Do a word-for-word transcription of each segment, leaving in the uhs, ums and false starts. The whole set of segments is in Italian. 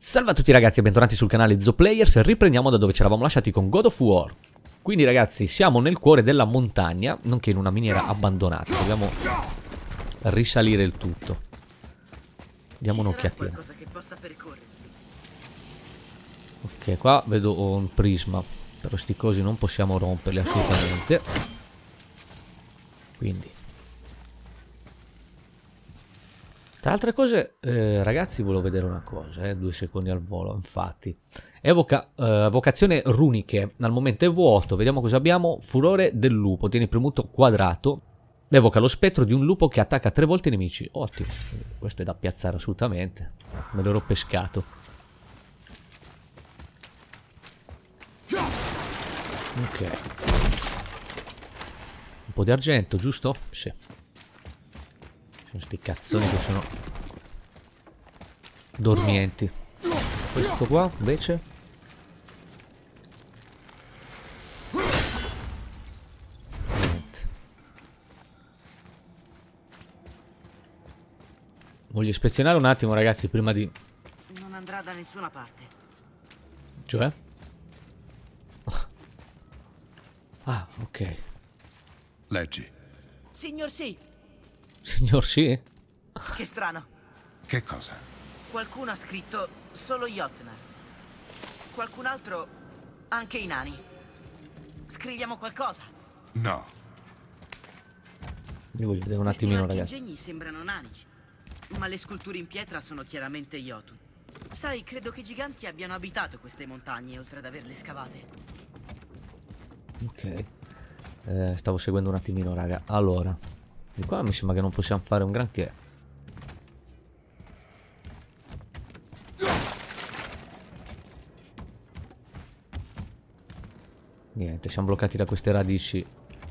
Salve a tutti ragazzi e bentornati sul canale Zoplayers. Riprendiamo da dove ci eravamo lasciati con God of War. Quindi ragazzi siamo nel cuore della montagna, nonché in una miniera abbandonata. Dobbiamo risalire il tutto. Diamo un'occhiatina. Ok, qua vedo un prisma. Però sti cosi non possiamo romperli assolutamente. Quindi tra altre cose, eh, ragazzi, volevo vedere una cosa, eh, due secondi al volo, infatti. Evoca eh, vocazione runiche, al momento è vuoto, vediamo cosa abbiamo. Furore del lupo, tieni premuto quadrato. Evoca lo spettro di un lupo che attacca tre volte i nemici. Ottimo, questo è da piazzare assolutamente. Me l'ero pescato. Ok. Un po' di argento, giusto? Sì. Sono sti cazzoni che sono dormienti. Questo qua invece niente. Voglio ispezionare un attimo ragazzi prima di... Non andrà da nessuna parte. Cioè? Ah, ok. Leggi. Signor sì. Signor sì? Che strano. Che cosa? Qualcuno ha scritto solo Jotnar. Qualcun altro anche i nani. Scriviamo qualcosa? No. Io voglio vedere un attimino ragazzi. I disegni sembrano nani, ma le sculture in pietra sono chiaramente Jotun. Sai, credo che i giganti abbiano abitato queste montagne oltre ad averle scavate. Ok. Eh, stavo seguendo un attimino raga. Allora, di qua mi sembra che non possiamo fare un granché. Niente, siamo bloccati da queste radici.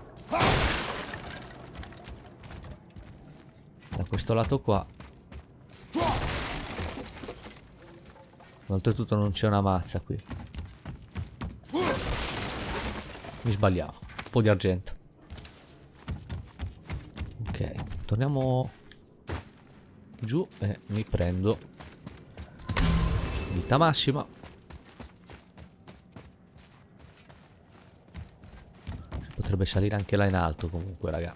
Da questo lato qua. Oltretutto non c'è una mazza qui. Mi sbagliavo. Un po' di argento. Ok, torniamo giù e mi prendo vita massima. Si potrebbe salire anche là in alto comunque raga.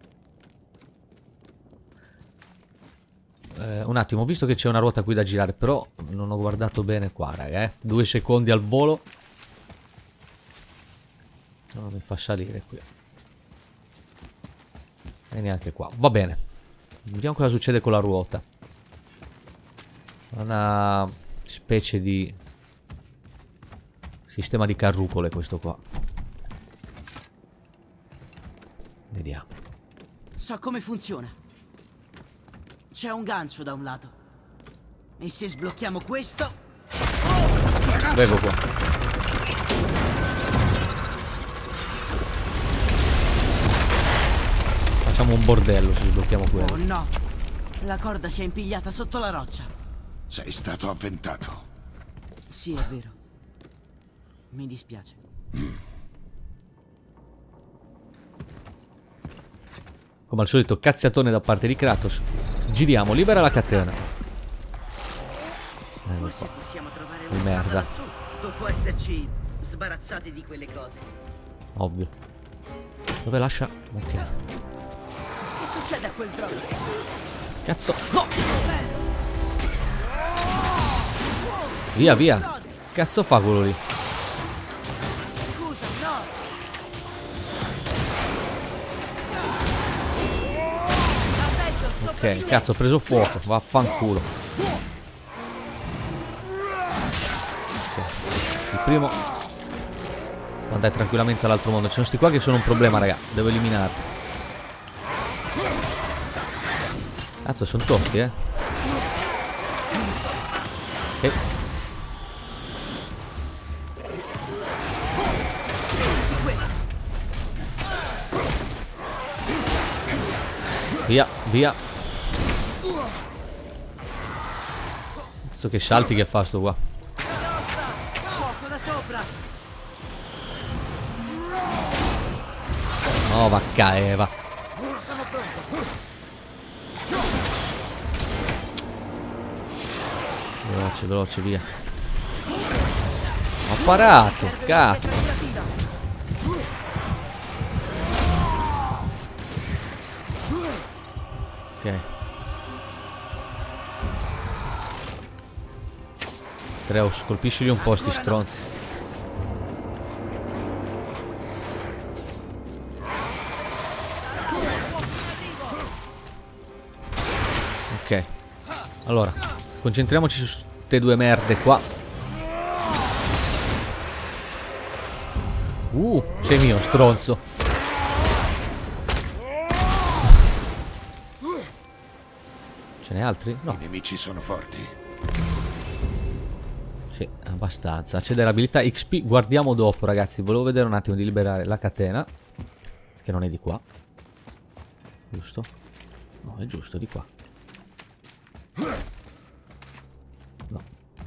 Eh, un attimo, ho visto che c'è una ruota qui da girare, però non ho guardato bene qua raga, eh. Due secondi al volo. Non mi fa salire qui. E neanche qua. Va bene. Vediamo cosa succede con la ruota. Una specie di sistema di carrucole questo qua. Vediamo. So come funziona. C'è un gancio da un lato. E se sblocchiamo questo... Vengo qua. Facciamo un bordello se sblocchiamo quello. Oh no, la corda si è impigliata sotto la roccia. Sei stato avventato. Sì, è vero. Mi dispiace. Mm. Come al solito cazziatone da parte di Kratos. Giriamo, libera la catena. Ecco qua. Possiamo trovare Di merda. lassù, dopo esserci sbarazzati di quelle cose. Ovvio. Dove lascia? Ok. Che succede a quel trono? Cazzo. No! Via, via. Cazzo fa quello lì? Scusa, no! Ok, cazzo, ho preso fuoco. Vaffanculo. Ok. Il primo può andare tranquillamente all'altro mondo. Ci sono sti qua che sono un problema, raga. Devo eliminarli. Cazzo, sono tosti, eh. Ok. Via, via. Cazzo che salti che fa sto qua. Fuoco da sopra. Oh, vacca Eva. Sono pronto. Veloce, veloce, via. Ho parato, cazzo. Ok. Atreus, colpiscili un po' sti stronzi. Ok. Allora, concentriamoci su queste due merde qua. Uh, sei mio, stronzo. Ce n'è altri? No. I nemici sono forti. Sì, abbastanza. Accedere abilità X P. Guardiamo dopo, ragazzi. Volevo vedere un attimo di liberare la catena, che non è di qua. Giusto? No, è giusto, di qua. No.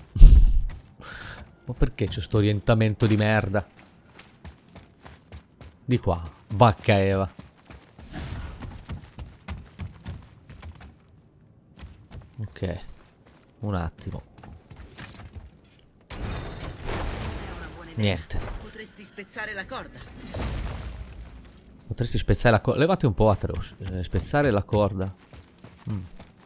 Ma perché c'è sto orientamento di merda? Di qua. Vacca Eva. Ok. Un attimo. Niente. Potresti spezzare la corda. Potresti spezzare la corda. Levate un po', Atreus. Eh, spezzare la corda. Mm.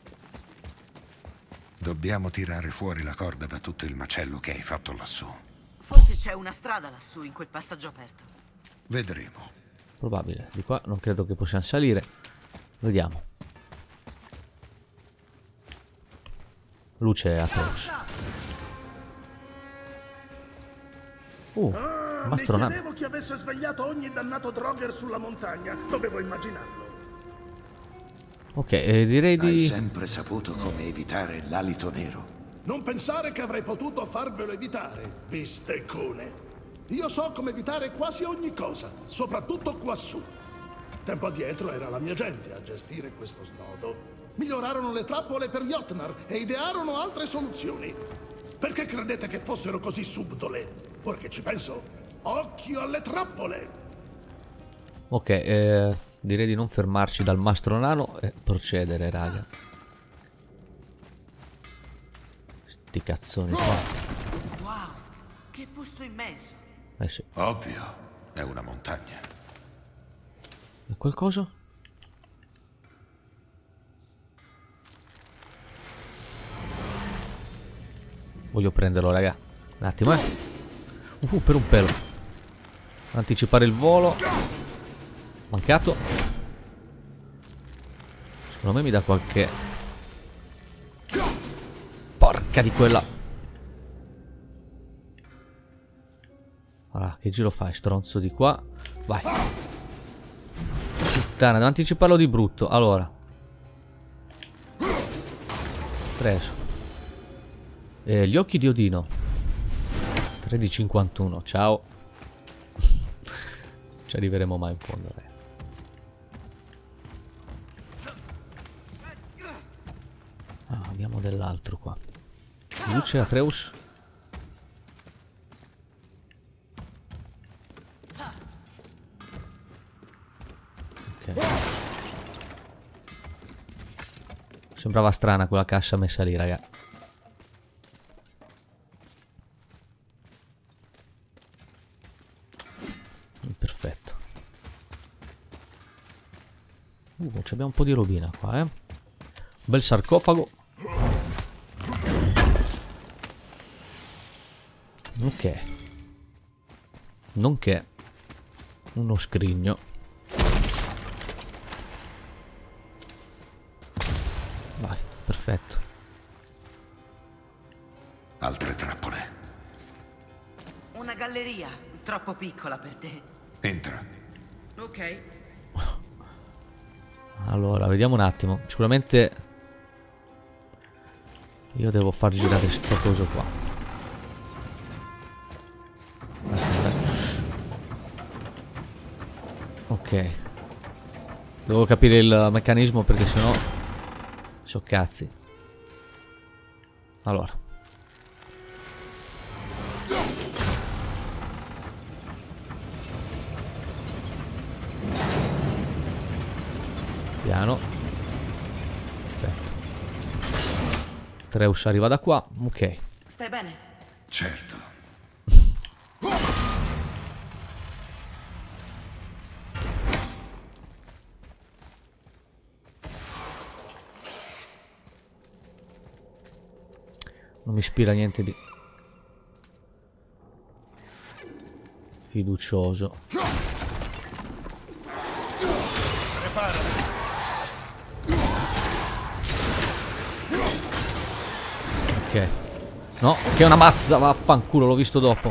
Dobbiamo tirare fuori la corda da tutto il macello che hai fatto lassù. Forse c'è una strada lassù in quel passaggio aperto. Vedremo. Probabile. Di qua non credo che possiamo salire. Vediamo. Luce Atreus. Uh, Ah, Mastro mi Nano. chiedevo chi avesse svegliato ogni dannato Drogger sulla montagna. Dovevo immaginarlo. Ok, eh, direi Hai di... sempre saputo come evitare l'alito nero. Non pensare che avrei potuto farvelo evitare, bisteccone. Io so come evitare quasi ogni cosa, soprattutto quassù. Tempo addietro era la mia gente a gestire questo snodo. Migliorarono le trappole per Jotnar e idearono altre soluzioni. Perché credete che fossero così subdole? Ora che ci penso, occhio alle trappole! Ok, eh, direi di non fermarci dal Mastro Nano e procedere, raga. Sti cazzoni qua. Wow, che posto immenso. Eh sì. Ovvio, è una montagna. E quel coso? Voglio prenderlo, raga. Un attimo, eh. Uh, per un pelo. Anticipare il volo. Mancato. Secondo me mi dà qualche... Porca di quella. Allora, che giro fai, stronzo di qua? Vai. Puttana, devo anticiparlo di brutto. Allora. Preso. Eh, gli occhi di Odino. tre di cinquantuno. Ciao. Ci arriveremo mai in fondo, re. Ah, abbiamo dell'altro qua. Luce Atreus. Ok. Sembrava strana quella cassa messa lì, raga. Perfetto. Uh, abbiamo un po' di robina qua, eh. Un bel sarcofago. Ok. Nonché uno scrigno. Vai, perfetto. Altre trappole. Una galleria, troppo piccola per te. Entra. Ok. Allora, vediamo un attimo. Sicuramente io devo far girare sto coso qua. Un attimo, eh. Ok. Devo capire il meccanismo perché sennò so cazzi. Allora. Piano. Perfetto. Atreus arriva da qua. Ok. Stai bene? Certo. Non mi ispira niente di fiducioso. Ok. No, che è una mazza, vaffanculo, l'ho visto dopo.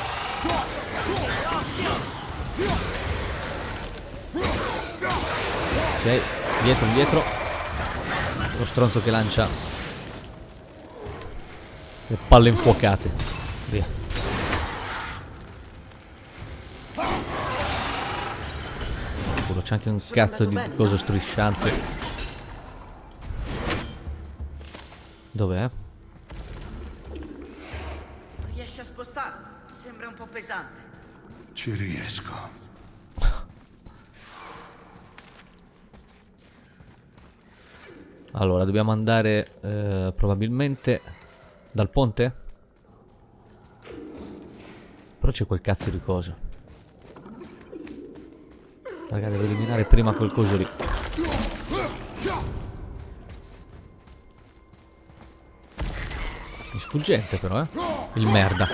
Ok, dietro, dietro. Lo stronzo che lancia le palle infuocate. Via. C'è anche un cazzo di coso strisciante. Dov'è? Riesci a spostarlo? Sembra un po' pesante. Ci riesco. Allora, dobbiamo andare eh, probabilmente dal ponte? Però c'è quel cazzo di coso. Raga, devo eliminare prima quel coso lì. È sfuggente però, eh. Il merda.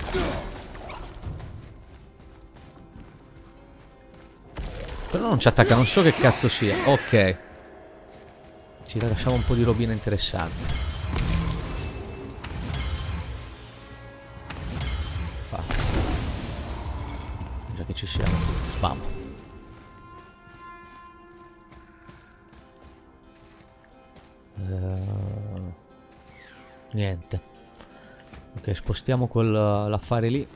Però non ci attacca, non so che cazzo sia. Ok. Ci lasciamo un po' di robina interessante. Fatto. Già che ci siamo. Spam. Uh, niente. Ok, spostiamo quell'affare lì.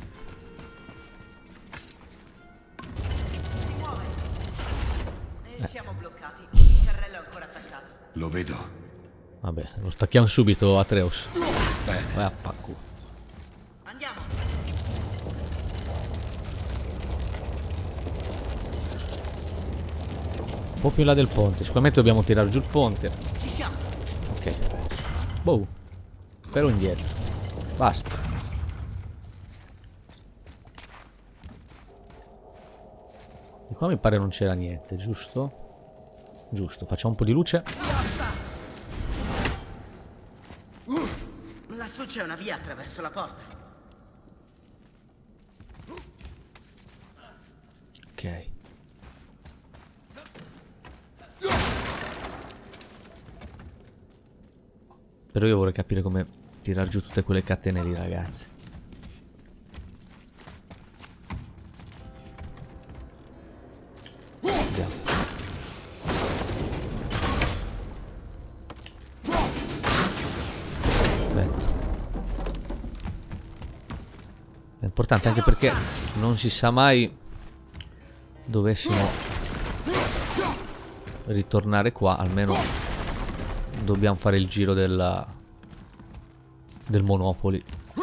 E siamo bloccati. Il carrello è ancora attaccato. Lo vedo. Vabbè, lo stacchiamo subito, Atreus. Bene. Vai a pacco. Andiamo. Un po' più in là del ponte. Sicuramente dobbiamo tirare giù il ponte. Ci siamo. Ok. Boh. Però indietro. Basta. Di qua mi pare non c'era niente, giusto? Giusto, facciamo un po' di luce. Lassù c'è una via attraverso la porta. Ok. Però io vorrei capire come tirar giù tutte quelle catene lì, ragazzi. Andiamo. Perfetto. È importante anche perché non si sa mai dovessimo ritornare qua, almeno dobbiamo fare il giro della del Monopoli.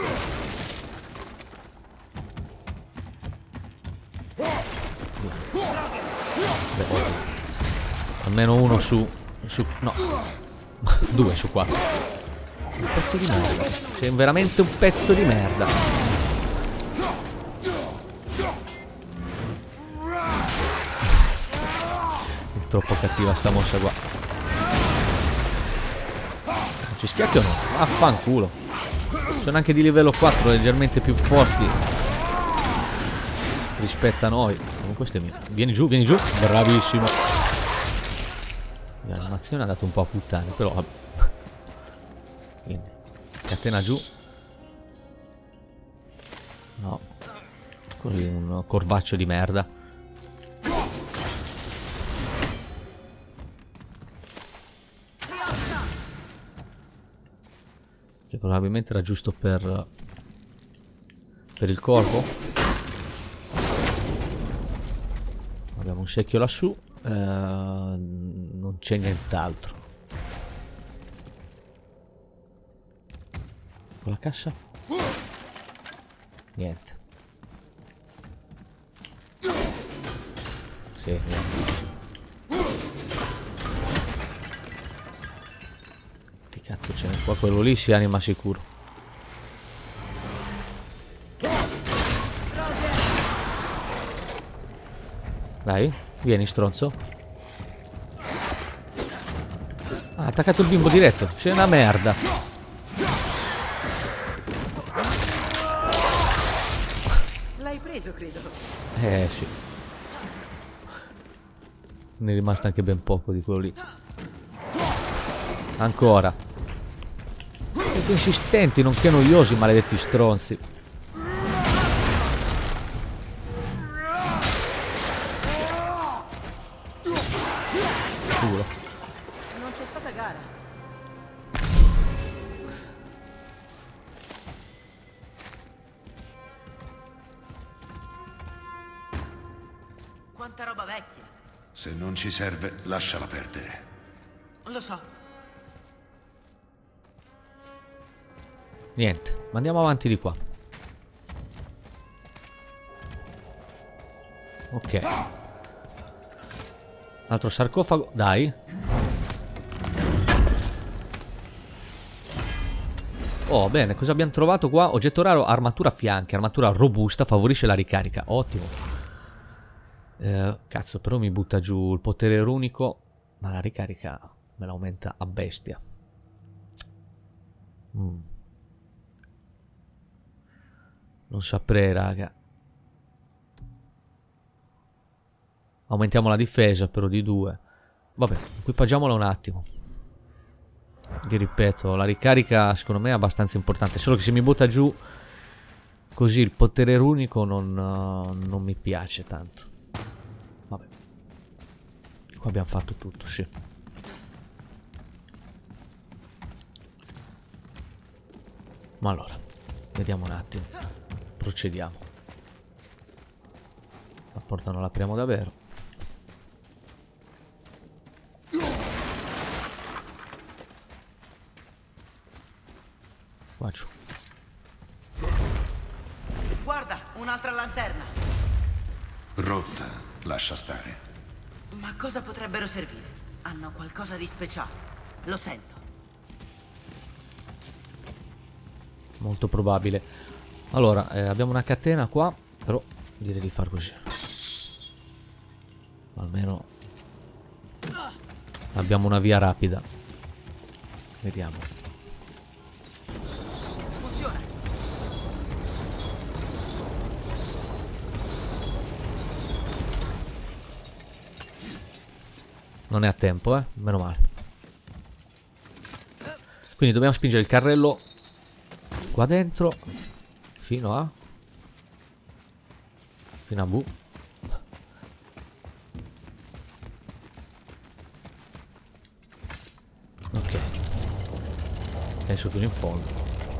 Beh, ovvio. Almeno uno su, su no due su quattro. Sei un pezzo di merda. Sei veramente un pezzo di merda. È troppo cattiva sta mossa qua. Ci schiatti o no? Affanculo. Sono anche di livello quattro, leggermente più forti rispetto a noi. Comunque questo è mio. Vieni giù, vieni giù. Bravissimo. L'animazione ha dato un po' a puttane, però vabbè. Quindi catena giù. No. Così un corvaccio di merda. Che probabilmente era giusto per per il corpo. Abbiamo un secchio lassù, eh, non c'è nient'altro. Con la cassa? Niente. Sì, nientissimo. Che cazzo ce n'è qua? Quello lì si anima sicuro. Dai, vieni stronzo. Ha attaccato il bimbo diretto. Sei una merda. L'hai preso, credo. Eh sì. Ne è rimasto anche ben poco di quello lì. Ancora. Siete insistenti, nonché noiosi, maledetti stronzi. Culo. Non c'è stata gara. Quanta roba vecchia. Se non ci serve, lasciala perdere. Lo so. Niente, ma andiamo avanti di qua. Ok. Altro sarcofago, dai. Oh, bene, cosa abbiamo trovato qua? Oggetto raro, armatura a fianchi, armatura robusta, favorisce la ricarica. Ottimo. Eh, cazzo, però mi butta giù il potere runico, ma la ricarica me la aumenta a bestia. Mm. Non saprei, raga. Aumentiamo la difesa però di due. Vabbè, equipaggiamola un attimo. Vi ripeto, la ricarica secondo me è abbastanza importante. Solo che se mi butta giù così il potere runico non, uh, non mi piace tanto. Vabbè. Qua abbiamo fatto tutto, sì. Ma allora, vediamo un attimo. Procediamo. La porta non l'apriamo davvero. Qua giù. Guarda, un'altra lanterna. Rotta, lascia stare. Ma cosa potrebbero servire? Hanno qualcosa di speciale. Lo sento. Molto probabile. Allora, eh, abbiamo una catena qua, però direi di far così. Almeno abbiamo una via rapida. Vediamo. Funziona. Non è a tempo, eh? Meno male. Quindi dobbiamo spingere il carrello qua dentro fino a fino a V. Ok. Penso fino in fondo.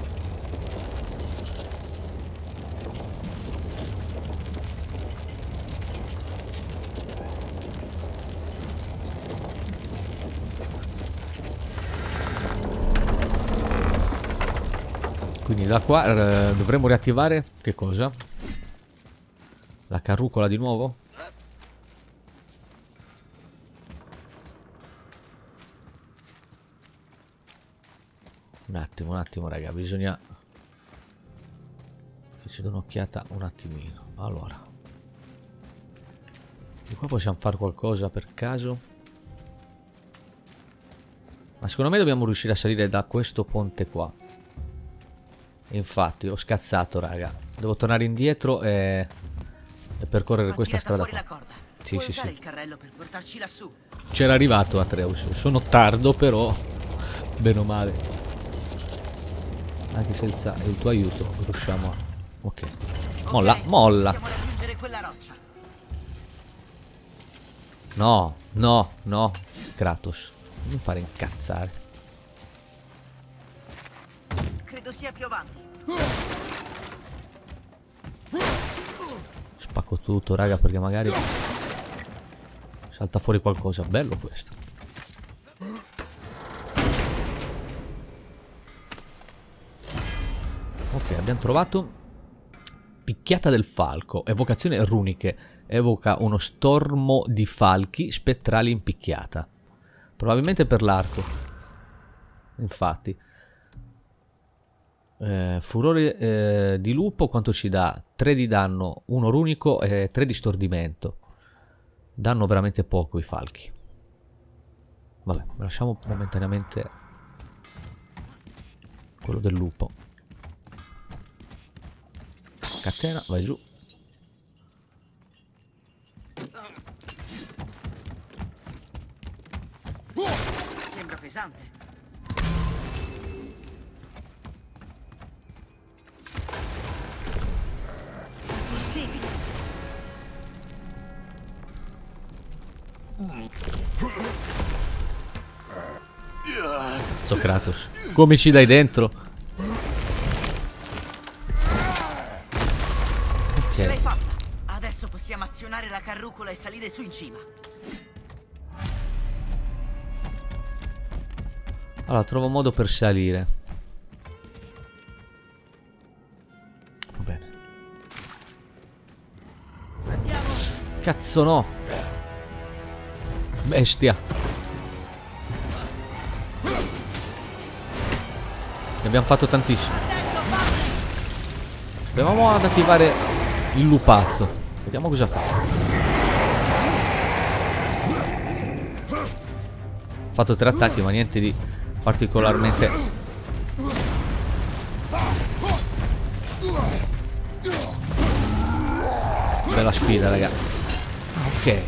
Quindi da qua eh, dovremmo riattivare che cosa? La carrucola di nuovo? Un attimo, un attimo raga, bisogna che ci do un'occhiata un attimino. Allora, di qua possiamo fare qualcosa per caso? Ma secondo me dobbiamo riuscire a salire da questo ponte qua. Infatti ho scazzato raga. Devo tornare indietro e, e percorrere questa strada qua. Sì, sì, sì. C'era arrivato Atreus. Sono tardo però bene o male. Anche senza il tuo aiuto riusciamo a... Ok. Molla, molla. No, no, no. Kratos, non mi fare incazzare. Credo sia più avanti. Spacco tutto, raga, perché magari salta fuori qualcosa. Bello questo. Ok, abbiamo trovato Picchiata del falco. Evocazione runiche. Evoca uno stormo di falchi spettrali in picchiata. Probabilmente per l'arco. Infatti. Eh, furore eh, di lupo quanto ci dà? tre di danno, uno runico e tre di stordimento. Danno veramente poco i falchi. Vabbè, lasciamo momentaneamente quello del lupo. Catena, vai giù. Sembra pesante. Possibile. Cazzo Kratos, come ci dai dentro? Ce l'hai Ok. fatta. Adesso possiamo azionare la carrucola e salire su in cima. Allora, trovo un modo per salire. Va bene. Andiamo. Cazzo no. Bestia. Ne abbiamo fatto tantissimo. Proviamo ad attivare il lupazzo. Vediamo cosa fa. Ho fatto tre attacchi, ma niente di particolarmente. Bella sfida, raga. Ah, ok.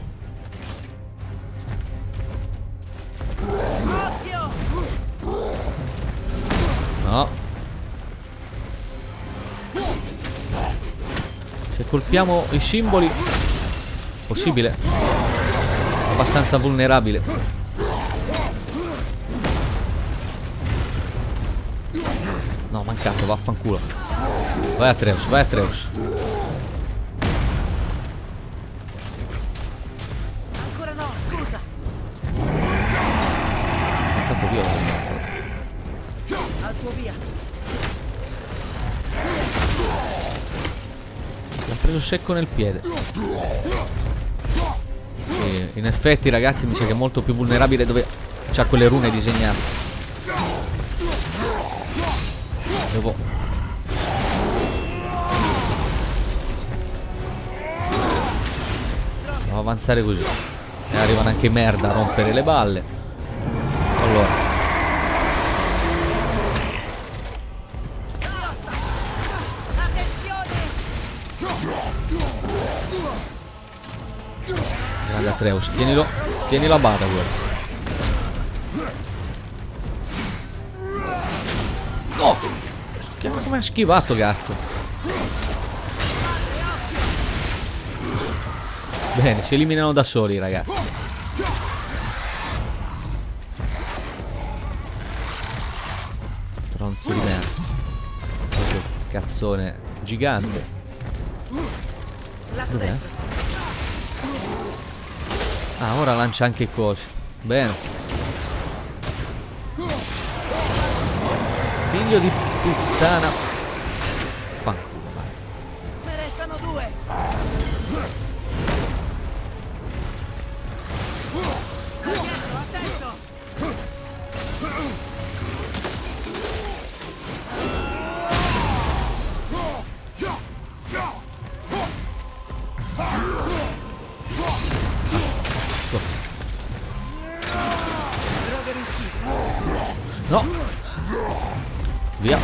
Occhio. No. Se colpiamo i simboli, possibile. Abbastanza vulnerabile. No, mancato, vaffanculo. Vai Atreus, vai Atreus. Ancora no, scusa. Mancato via quel merda. Al tuo via. Mi ha preso secco nel piede. Sì, in effetti ragazzi mi sa che è molto più vulnerabile dove c'ha quelle rune disegnate. Devo... Devo avanzare così. E arrivano anche merda a rompere le balle. Allora. Grande Atreus, tienilo, tienilo a bada quello. No! Come ha schivato, cazzo? Bene, si eliminano da soli, raga. Tronzo di merda. Questo cazzone gigante. Dov'è? Ah, ora lancia anche i cosi. Bene. Figlio di puttana. Fanculo, vai. Ne restano due. Dietro, attento. Cazzo. No. Via.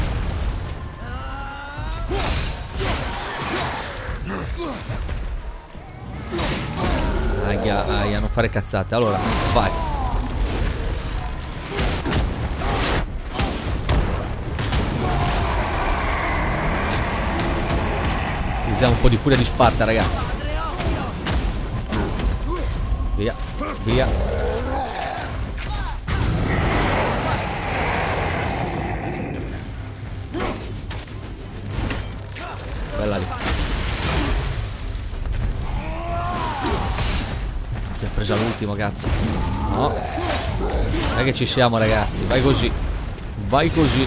Aia, aia, non fare cazzate. Allora, vai. Utilizziamo un po' di furia di Sparta, raga. Via, via. Bella lì. Abbiamo preso l'ultimo, cazzo. No. Non è che ci siamo, ragazzi. Vai così. Vai così.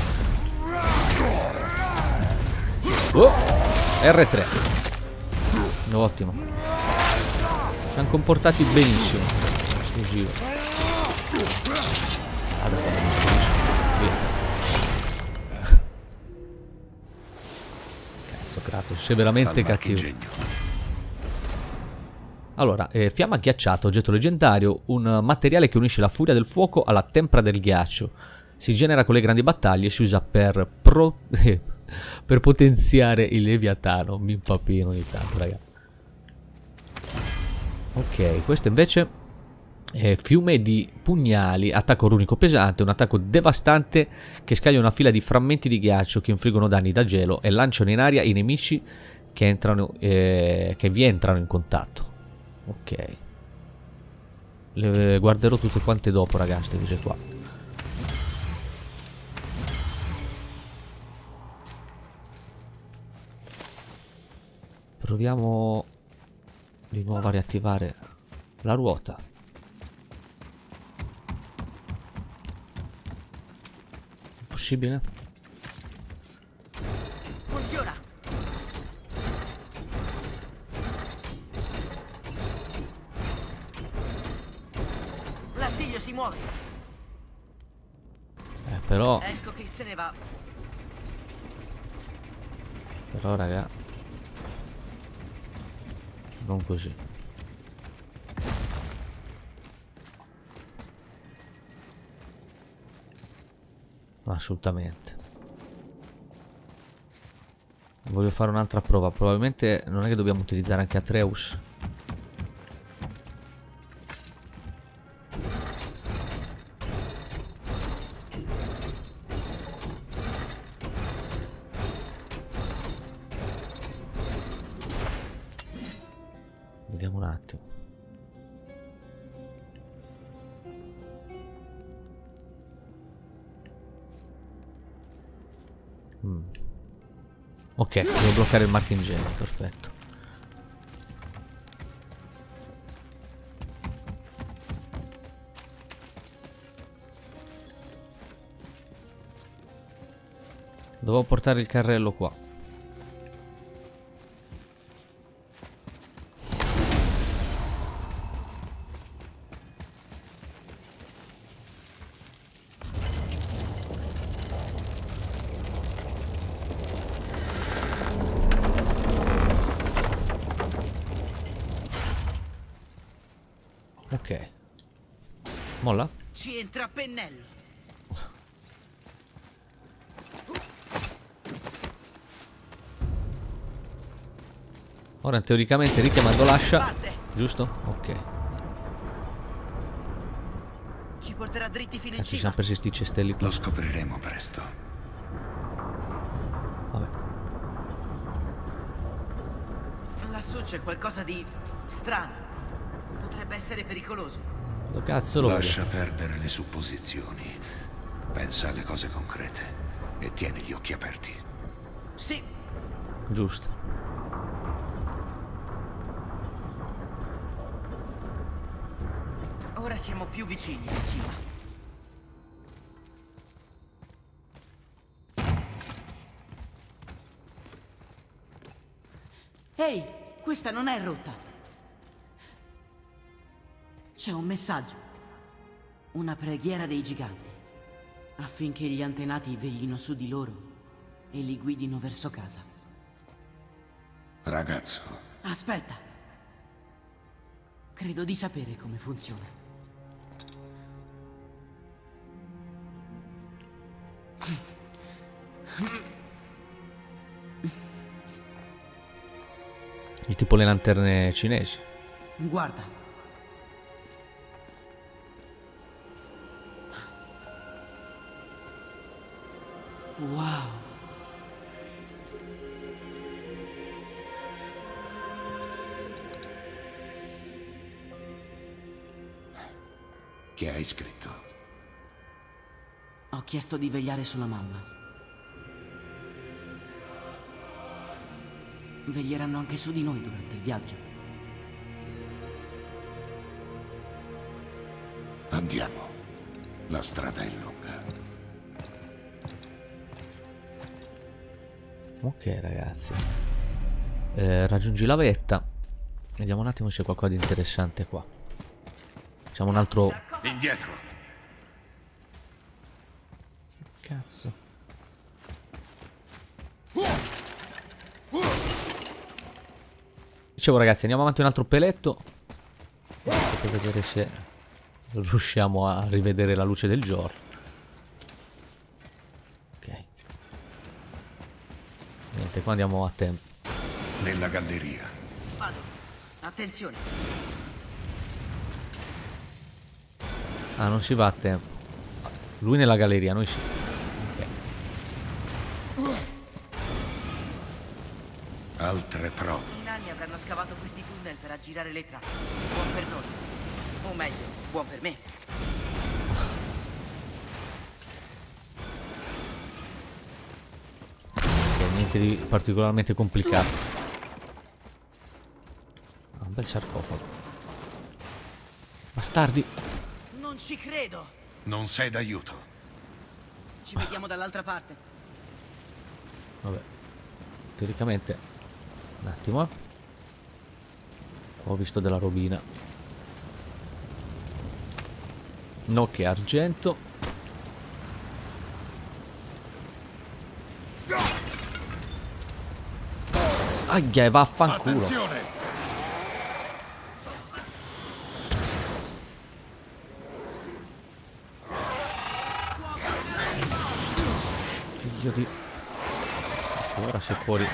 Oh. R tre. Ottimo. Ci siamo comportati benissimo questo giro. Guarda come mi sparisce. Via. Cazzo Kratos, sei veramente cattivo. Allora, eh, fiamma ghiacciata, oggetto leggendario, un materiale che unisce la furia del fuoco alla tempra del ghiaccio. Si genera con le grandi battaglie e si usa per, pro... per potenziare il leviatano. Mi impapino ogni tanto, raga. Ok, questo invece è fiume di pugnali, attacco runico pesante, un attacco devastante che scaglia una fila di frammenti di ghiaccio che infliggono danni da gelo e lanciano in aria i nemici che, entrano, eh, che vi entrano in contatto. Ok. Le guarderò tutte quante dopo, ragazzi, queste cose qua. Proviamo di nuovo a riattivare la ruota. È possibile? Funziona. L'artiglio si muove. Eh, però... Ecco che se ne va. Però, raga... non così. Assolutamente. Voglio fare un'altra prova. Probabilmente non è che dobbiamo utilizzare anche Atreus. Vediamo un attimo. Mm. Ok, devo bloccare il marchingegno, perfetto. Devo portare il carrello qua. Ok. Molla? Ci entra a pennello. Ora teoricamente richiamando l'ascia, giusto? Ok. Ci porterà dritti fino in Cazzo, ci cima. sono persi sti cestelli qua. Lo scopriremo presto. Vabbè. Lassù c'è qualcosa di strano. Potrebbe essere pericoloso. Dove cazzo lo Lascia vedo? perdere le supposizioni. Pensa alle cose concrete e tieni gli occhi aperti. Sì, Giusto. ora siamo più vicini in cima. Ehi, questa non è rotta. C'è un messaggio. Una preghiera dei giganti. Affinché gli antenati veglino su di loro e li guidino verso casa. Ragazzo, Aspetta. Credo di sapere come funziona. È tipo le lanterne cinesi. Guarda. Wow. che hai scritto? Ho chiesto di vegliare sulla mamma. Veglieranno anche su di noi durante il viaggio. Andiamo. La strada è lunga. Ok, ragazzi. Eh, raggiungi la vetta. Vediamo un attimo se c'è qualcosa di interessante qua. Facciamo un altro... Indietro. Cazzo. Dicevo, ragazzi, andiamo avanti un altro peletto. Basta per vedere se riusciamo a rivedere la luce del giorno. Ok. Niente, qua andiamo a tempo. Nella galleria. Vado. Attenzione. Ah, non si va a tempo. Lui nella galleria, noi sì. Ok. Altre prove. I nani avranno scavato questi tunnel per aggirare le trappe. Buon per noi. O meglio, buon per me. Ok, niente di particolarmente complicato. Ah, un bel sarcofago. Bastardi. Non ci credo. Non sei d'aiuto. Ci vediamo dall'altra parte. Vabbè. Teoricamente. Un attimo. Eh. Qua ho visto della robina. No, che argento. Aia, e vaffanculo. Attenzione! Figlio di... Se ora sei fuori.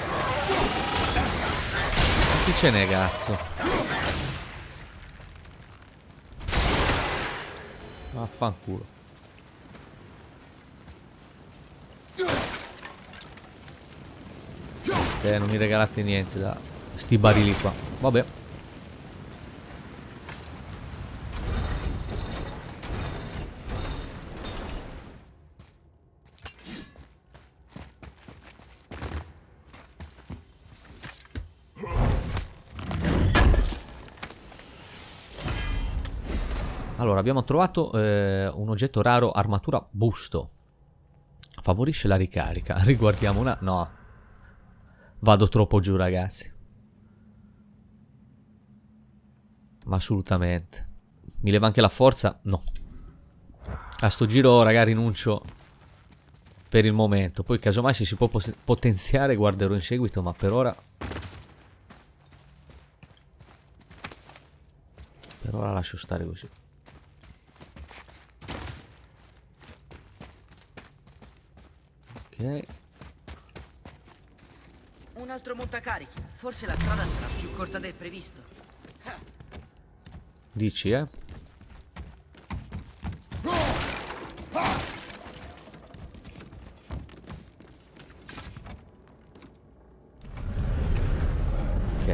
Quanti ce n'è, cazzo? Vaffanculo. Te non mi regalate niente da sti barili qua. Vabbè. Allora, abbiamo trovato eh, un oggetto raro, armatura busto. Favorisce la ricarica. Riguardiamo una... No. Vado troppo giù, ragazzi. Ma assolutamente. Mi leva anche la forza? No. A sto giro, raga, rinuncio per il momento. Poi, casomai, se si può potenziare, guarderò in seguito. Ma per ora... Per ora lascio stare così. Ok. Un altro montacarichi. Forse la strada sarà più corta del previsto. Dici, eh? Ok.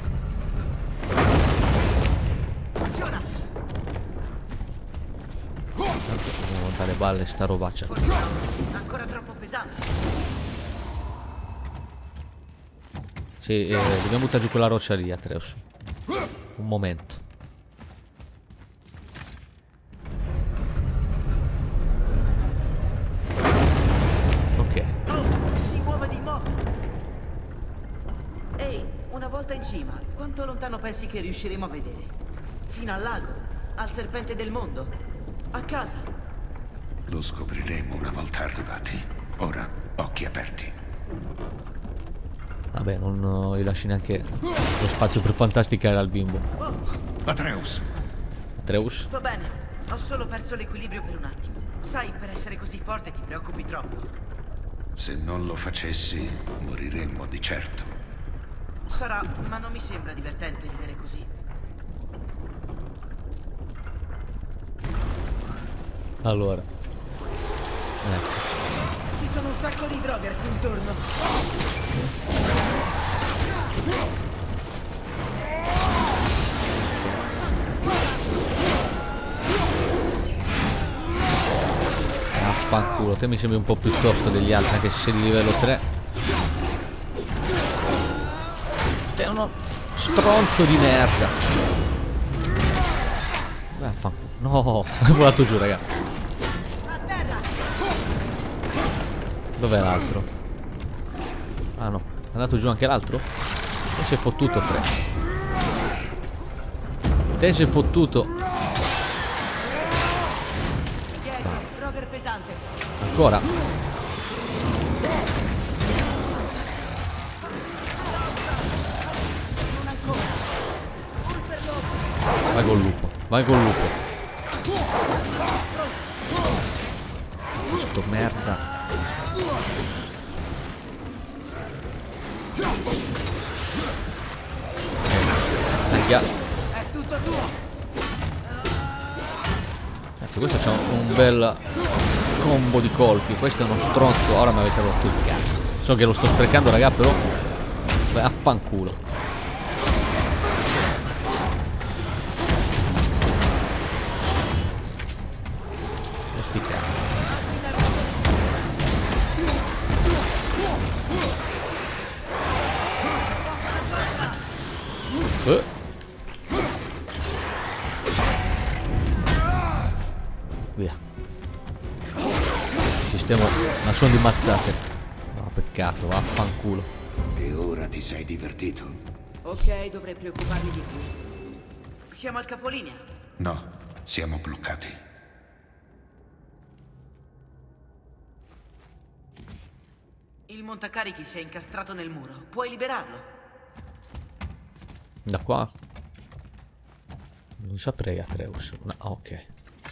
Funziona! Devo montare balle sta robaccia. Ancora troppo pesante. Sì, eh, dobbiamo buttare giù quella roccia lì, Atreus. Un momento. Ok. Oh, si muove di nuovo. Ehi, una volta in cima, quanto lontano pensi che riusciremo a vedere? Fino al lago, al serpente del mondo, a casa. Lo scopriremo una volta arrivati. Ora, occhi aperti. Vabbè, non gli lasci neanche lo spazio per fantasticare al bimbo. Atreus! Atreus? Sto bene, ho solo perso l'equilibrio per un attimo. Sai, per essere così forte ti preoccupi troppo. Se non lo facessi, moriremmo di certo. Sarà, ma non mi sembra divertente ridere così. Allora. Eccoci. Ci sono un sacco di drogher qui intorno. Affanculo, te mi sembri un po' più tosto degli altri, anche se sei di livello tre. Te è uno stronzo di merda. Beh, affanculo. No, è volato giù, raga. Dov'è l'altro? Ah no, è andato giù anche l'altro? Te sei fottuto, Fred. Te sei fottuto. Drogher pesante. Ancora? Non ancora. Un per loro. Vai col lupo, vai col lupo. Sto merda. Aia. È tutto tuo. Anzi, questo c'ha un bel combo di colpi. Questo è uno stronzo. Ora mi avete rotto il cazzo. So che lo sto sprecando, raga, però beh, affanculo. Sti cazzi. Eh. Via. Ti sistemo una suona di mazzate. No, peccato, vaffanculo. E ora ti sei divertito? Ok, dovrei preoccuparmi di più. Siamo al capolinea. No, siamo bloccati. Il montacarichi si è incastrato nel muro. Puoi liberarlo? Da qua? Non saprei, Atreus. No, ok.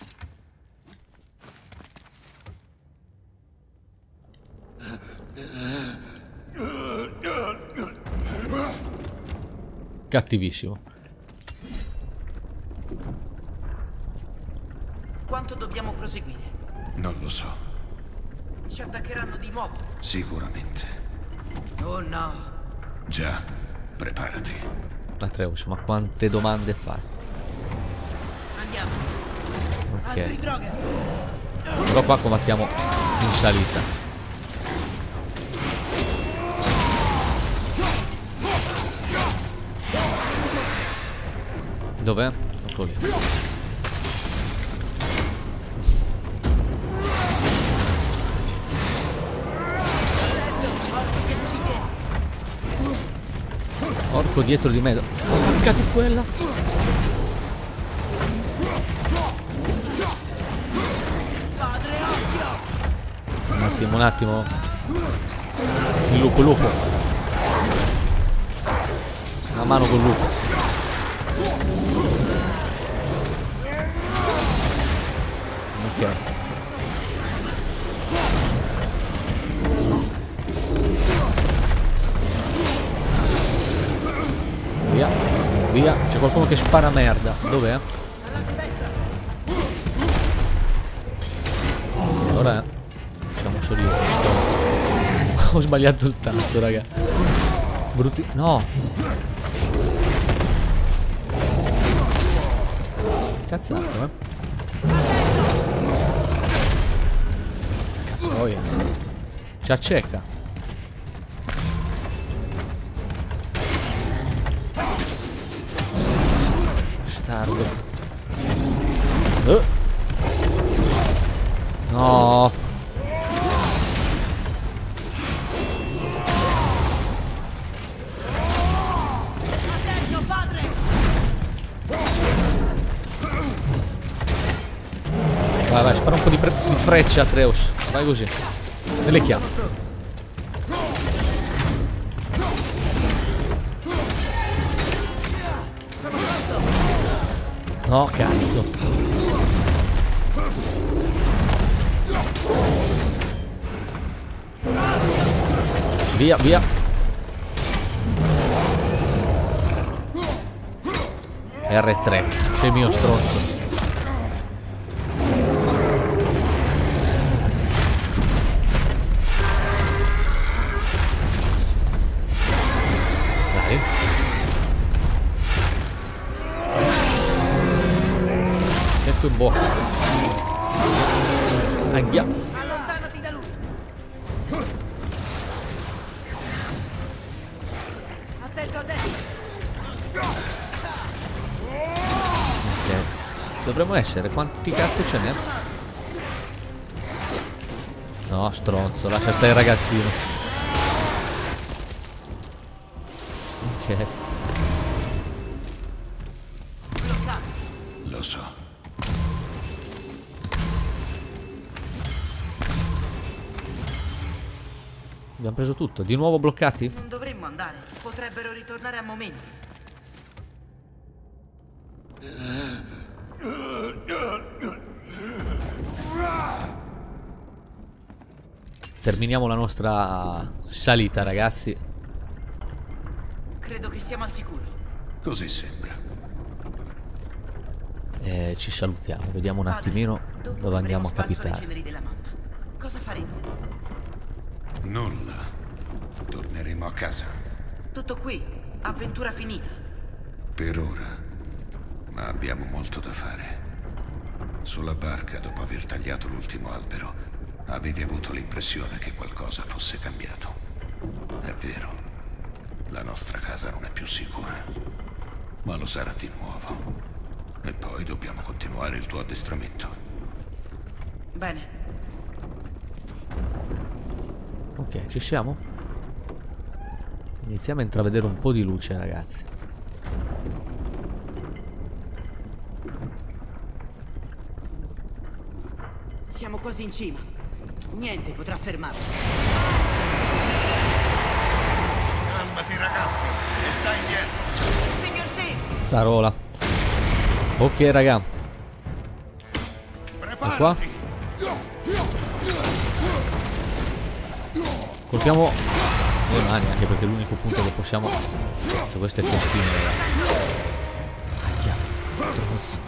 Cattivissimo. Quanto dobbiamo proseguire? Non lo so. Ci attaccheranno di nuovo. Sicuramente. Oh no. Già, preparati. Atreus, ma quante domande fai? Andiamo. Altri Ok. droghe. Però qua combattiamo in salita. Dov'è? Ecco lì. Orco dietro di me. Ho attaccato quella. Padre occhio. Un attimo, un attimo. Il lupo, il lupo. Una mano col lupo. Ok. Via, via. C'è qualcuno che spara merda. Dov'è? Ok, ora siamo soli io, stronzi. Ho sbagliato il tasto, raga. Brutti. No. Cazzato, eh. Cazzoia. Ci acceca. Bastardo. Uh. No. Attento, padre. Vai, vai, spara un po' di, di frecce, Atreus. Vai così. E le chiappe. No, cazzo. Via, via. erre tre. Sei mio stronzo. In bocca. Aia. Allontanati da lui. Attento a destra. Ok. Ci dovremmo essere. Quanti cazzo ce n'è? No, stronzo. Lascia stare il ragazzino. Ok. Lo so. Abbiamo preso tutto. Di nuovo bloccati? Non dovremmo andare. Potrebbero ritornare a momenti. terminiamo la nostra salita, ragazzi. Credo che siamo al sicuro. Così sembra. E ci salutiamo, vediamo un Padre, attimino dopo dove andiamo a avremo sparso le capitare. ceneri della mamma. Cosa faremo? Nulla. Torneremo a casa. Tutto qui, avventura finita. Per ora. Ma abbiamo molto da fare. Sulla barca, dopo aver tagliato l'ultimo albero, avevi avuto l'impressione che qualcosa fosse cambiato. È vero. La nostra casa non è più sicura. Ma lo sarà di nuovo. E poi dobbiamo continuare il tuo addestramento. Bene. Ok, ci siamo? Iniziamo a intravedere un po' di luce, ragazzi. Siamo quasi in cima. Niente potrà fermarci. Calmati, ragazzi, e stai indietro. Signor sì! Sarola. Ok, raga. E qua? Colpiamo le mani, anche perché è l'unico punto che possiamo... Cazzo, questo è il testino, raga. Ahia, stronzo.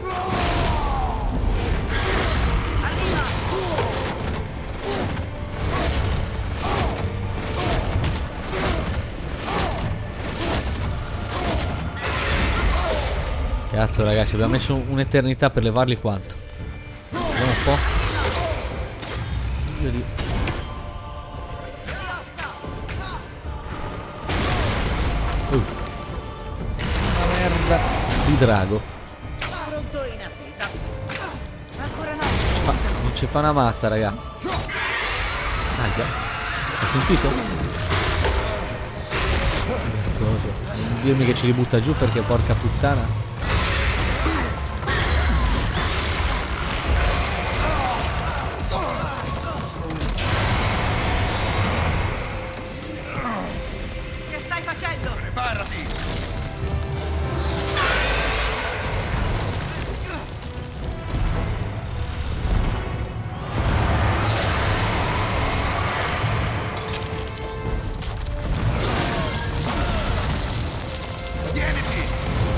Cazzo, ragazzi, abbiamo messo un'eternità per levarli quanto? Vediamo un po'. Io di... Uh. Una merda di drago. Pronto in attesa. Ancora no. Ci fa... Non ci fa una mazza, raga. Ahia. Hai sentito? Merdoso. Non dirmi che ci ributta giù perché porca puttana. Che stai facendo? Preparati! Tieniti!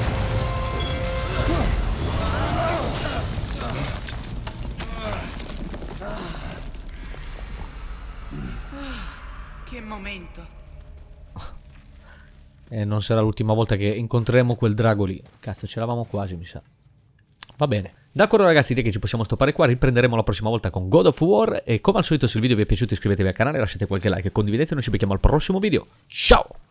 Che momento. E non sarà l'ultima volta che incontreremo quel drago lì. Cazzo, c'eravamo quasi, mi sa. Va bene. D'accordo, ragazzi, direi che ci possiamo stoppare qua. Riprenderemo la prossima volta con God of War. E come al solito, se il video vi è piaciuto, iscrivetevi al canale, lasciate qualche like e condividete. Noi ci becchiamo al prossimo video. Ciao!